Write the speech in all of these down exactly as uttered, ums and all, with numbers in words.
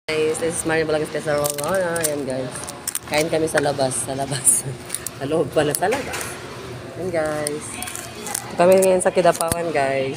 Guys, this is Mario Vlog Special Rolona. Ayan guys. Kain kami sa labas. Sa labas. Sa loob pala sa labas. Ayan guys. Kami ngayon sa Kidapawan guys.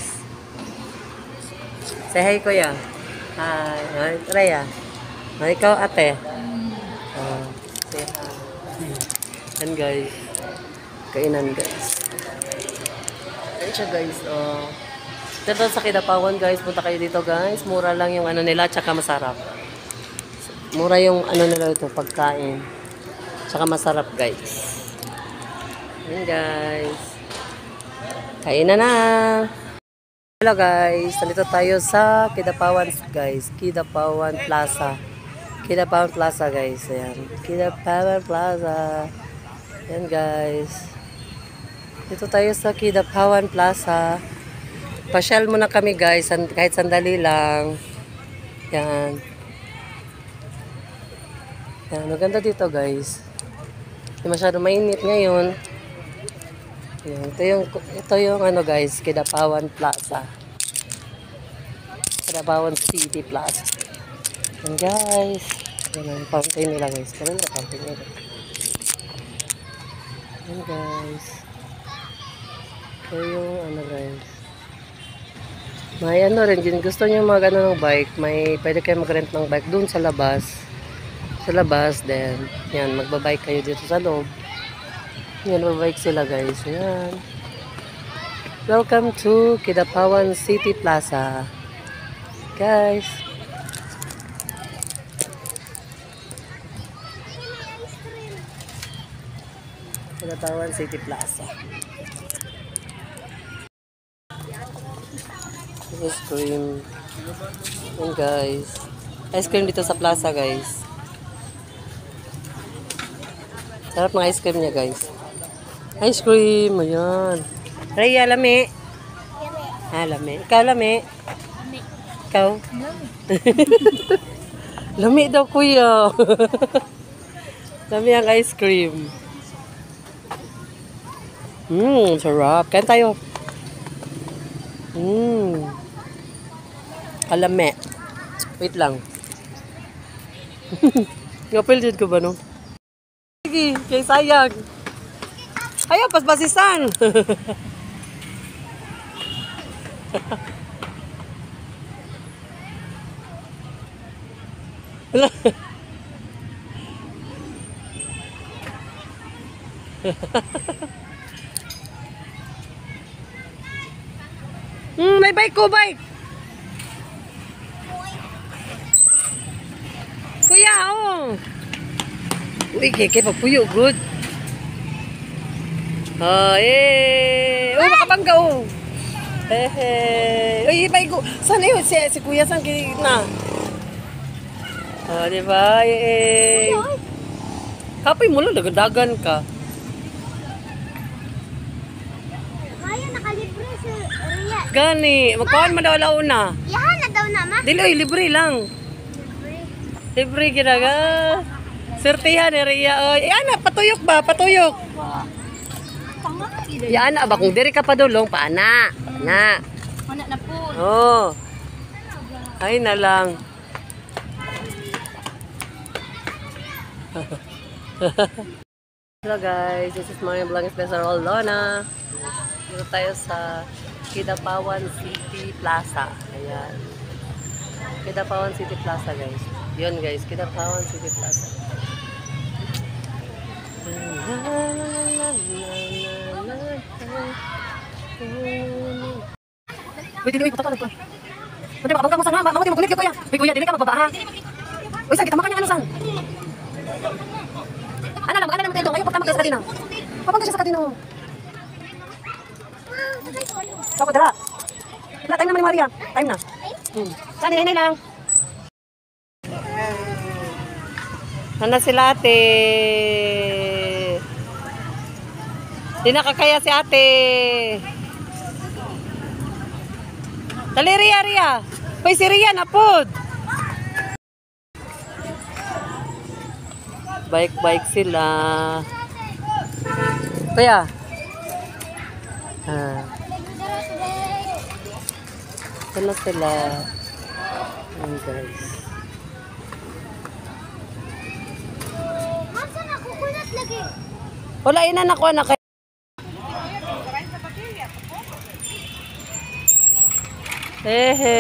Say hi kuya. Hi. Hi Raya. Hi ikaw ate. Oh, say hi. Ayan guys. Kainan guys. Ayan siya guys. Oh. Dito sa Kidapawan guys. Punta kayo dito guys. Mura lang yung ano nila. Tsaka masarap. Mura yung ano nila ito, pagkain. Tsaka masarap guys. Ayan guys. Kain na na. Hello guys. Nandito tayo sa Kidapawan guys. Kidapawan Plaza. Kidapawan Plaza guys. Ayan. Kidapawan Plaza. Ayan guys. Dito tayo sa Kidapawan Plaza. Pasyal muna kami guys. Kahit sandali lang. Ayan. Yan, maganda dito guys. Hindi masyado mainit ngayon. Yan, ito yung ito yung ano guys, Kidapawan Plaza. Kidapawan City Plaza. Yan guys. Yan ang fountain nila guys. Ganun na fountain nila. Yan guys. Ito yung ano guys. May ano rin, gusto nyo mag ano ng bike, may pwede kayo mag-rent ng bike doon sa labas. Sa labas, then, yan, magbabike kayo dito sa loob. Yan, magbabike sila guys. Yan. Welcome to Kidapawan City Plaza. Guys. Kidapawan City Plaza. Ice cream. Yan guys. Ice cream dito sa plaza guys. Sarap ng ice cream niya, guys. Ice cream, ayan. Raya, lami. Ah, lami. Ikaw, lami. Lami. Ikaw? Lami. Lami daw, kuya. Lami ang ice cream. Mmm, sarap. Kain tayo. Mmm. Kalami. Wait lang. Ngapil dito ko ba, no? Kaya sayang. Ayaw, pasbasisan. Hmm, may bike ko, bike. Kuya, oh. Uy, keke, pagpuyo, good. Oh, eh. Uy, makabangga, oh. Eh, eh. Uy, ibay ko. Saan yun? Si, si kuya, saan na? Oh, diba? Eh, eh. Kapoy mo lang, dagdagan ka. Kaya, nakalibre si Ria. Gani, magkawan mo daw launa. Yahan na daw na, ma. Dili, libre lang. Libre. Libre, ginaga. Sertihan ni Ria. Eh, ana, patuyok ba? Patuyok. Yan, aba, kung diri ka pa dulong, paana. Paana. Paana na po. Oh. Ay na lang. Hello guys, this is Mario Vlog Special Rolona. Dito tayo sa Kidapawan City Plaza. Ayan. Kidapawan City Plaza guys. Yun guys, Kidapawan City Plaza. Uy, dili, uy, puta ka na ito. Pwede makabangga mo sana, mamati mo kulit ka kuya. Uy kuya, dili ka magbaba ha. Uy, saan kita makan yung ano san? Ano lang, mag-ano naman tayo, ngayon pagtamag ka sa katina. Papangga siya sa katina. Sako, dala. Wala, time naman ni Maria. Time na. Hmm. Saan, hinay lang. Ano sila ate? Di nakakaya si ate. Dali, Ria, Ria. Uy, si Ria, napod. Bike-bike sila. Kaya. Ah. Ito na sila. Ayan guys. Wala ina na ko na kay. Hehe.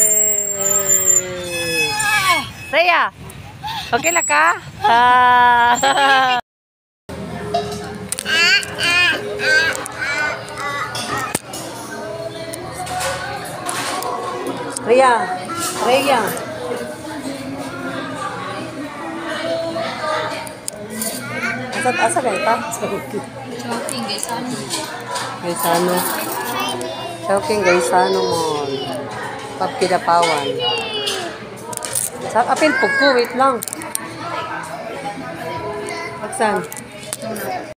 Rhea. Okay lang ka? Ah. Rhea. Rhea. Asa asa kay ta? Shopping, guys. Ano? Gaisano. Shopping Gaisano Mall. Pagkidapawan. Sa apil pugko, wait lang. Aksan?